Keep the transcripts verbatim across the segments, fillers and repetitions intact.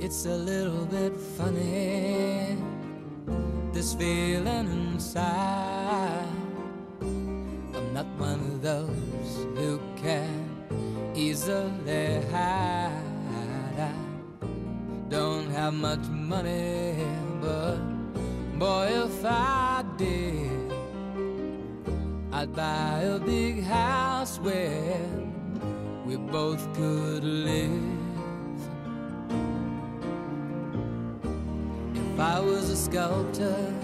It's a little bit funny, this feeling inside. I'm not one of those who can easily hide. I don't have much money, but boy, if I did, I'd buy a big house where we both could live. If I was a sculptor,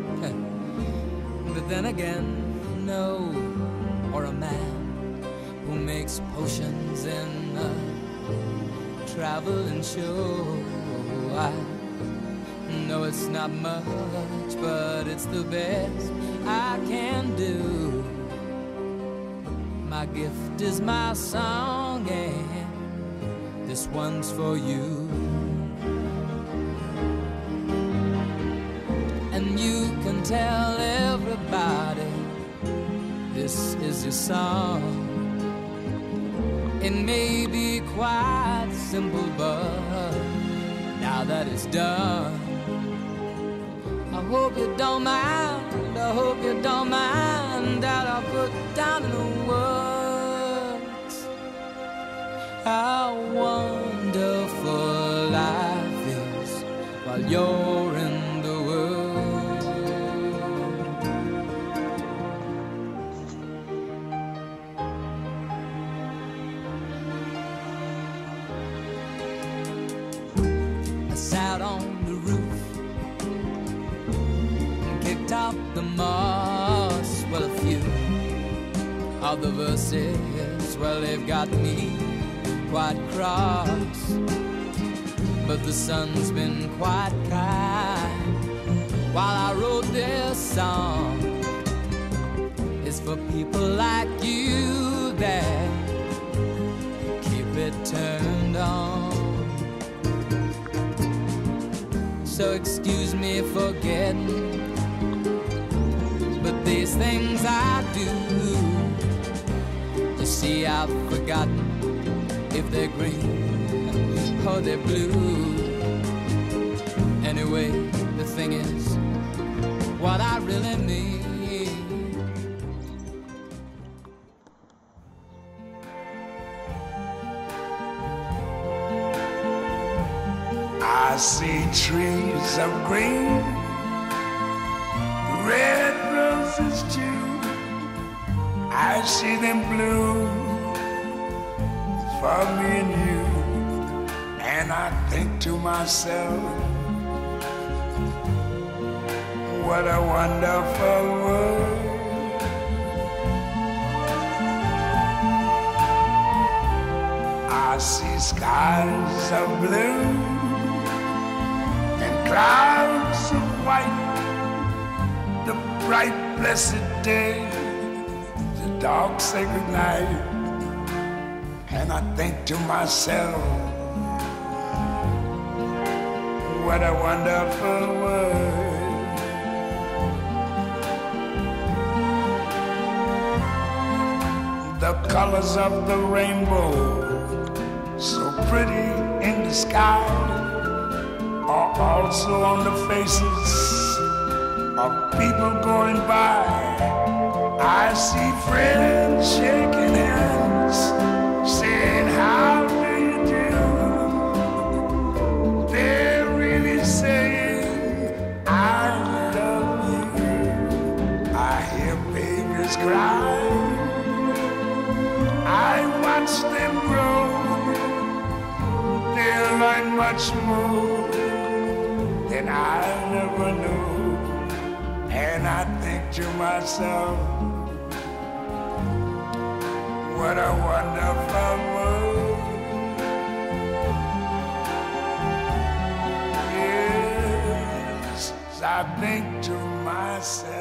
but then again, no, or a man who makes potions in a traveling show. I know it's not much, but it's the best I can do. My gift is my song, and this one's for you. And you can tell everybody this is your song. It may be quite simple, but now that it's done, I hope you don't mind, I hope you don't mind that I put down in the words how wonderful life is while you're in the world. I sat on the roof and kicked up the moss. Well, a few of the verses, well, they've got me quite cross, but the sun's been quite kind while I wrote this song. It's for people like you that keep it turned on. So excuse me for getting, but these things I do, you see, I've forgotten if they're green or they're blue. Anyway, the thing is, what I really mean. I see trees of green, red roses too. I see them bloom for me and you. And I think to myself, what a wonderful world. I see skies of blue and clouds of white, the bright blessed day, the dark sacred night. And I think to myself, what a wonderful world. The colors of the rainbow, so pretty in the sky, are also on the faces of people going by. I see friends shaking hands, saying, how do you do? They're really saying, I love you. I hear babies cry, I watch them grow. They'll learn much more than I never knew. And I think to myself, what a wonderful world. Yes, I think to myself,